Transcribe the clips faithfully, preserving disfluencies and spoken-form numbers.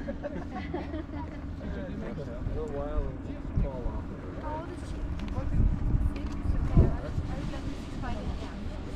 little while and fall off. How old is she? Six. I was going to find it down.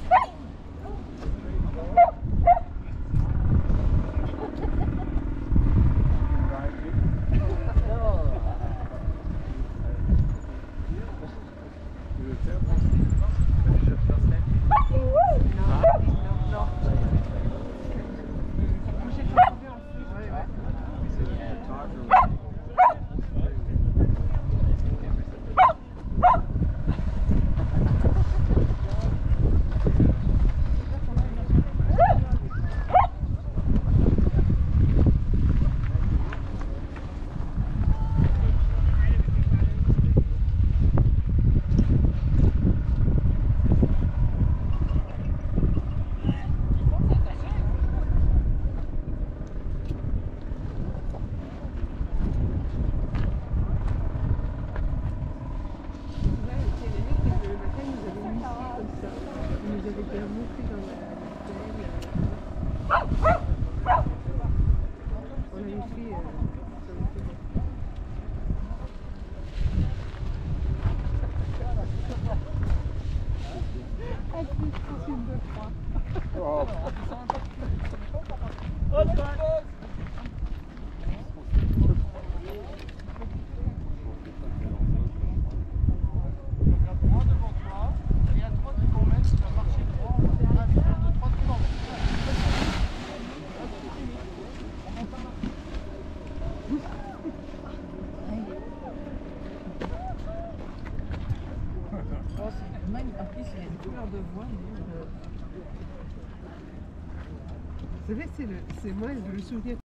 En plus, il y a une couleur de voix. Vous savez, c'est moi le souvenir.